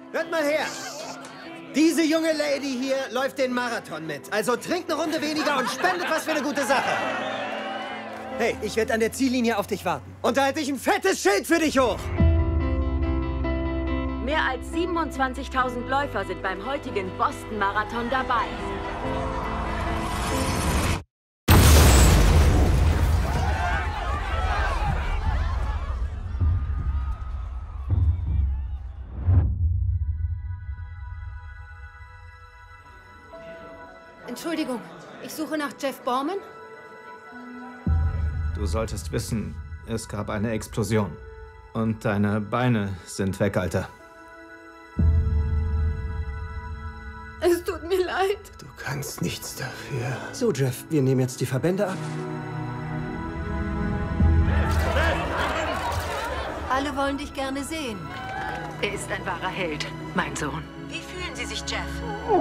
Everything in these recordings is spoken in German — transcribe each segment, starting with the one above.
Hört mal her. Diese junge Lady hier läuft den Marathon mit. Also trinkt eine Runde weniger und spendet was für eine gute Sache. Hey, ich werde an der Ziellinie auf dich warten. Und da halte ich ein fettes Schild für dich hoch. Mehr als 27.000 Läufer sind beim heutigen Boston-Marathon dabei. Entschuldigung, ich suche nach Jeff Borman. Du solltest wissen, es gab eine Explosion. Und deine Beine sind weg, Alter. Es tut mir leid. Du kannst nichts dafür. So, Jeff, wir nehmen jetzt die Verbände ab. Alle wollen dich gerne sehen. Er ist ein wahrer Held, mein Sohn. Wie fühlen Sie sich, Jeff?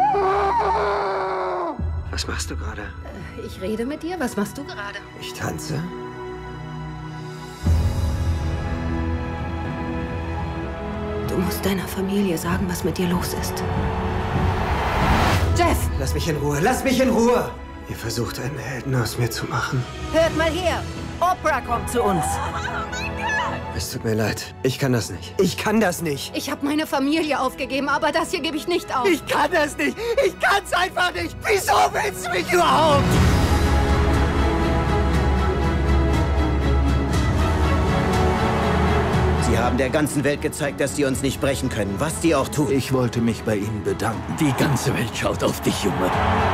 Was machst du gerade? Ich rede mit dir. Was machst du gerade? Ich tanze. Du musst deiner Familie sagen, was mit dir los ist. Jeff! Lass mich in Ruhe, lass mich in Ruhe! Ihr versucht, einen Helden aus mir zu machen. Hört mal her! Oprah kommt zu uns. Es tut mir leid. Ich kann das nicht. Ich kann das nicht. Ich habe meine Familie aufgegeben, aber das hier gebe ich nicht auf. Ich kann das nicht. Ich kann's einfach nicht. Wieso willst du mich überhaupt? Sie haben der ganzen Welt gezeigt, dass sie uns nicht brechen können, was die auch tun. Ich wollte mich bei Ihnen bedanken. Die ganze Welt schaut auf dich, Junge.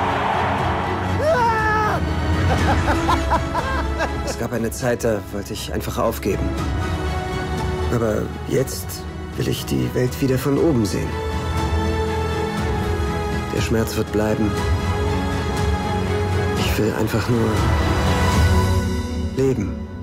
Es gab eine Zeit, da wollte ich einfach aufgeben. Aber jetzt will ich die Welt wieder von oben sehen. Der Schmerz wird bleiben. Ich will einfach nur leben.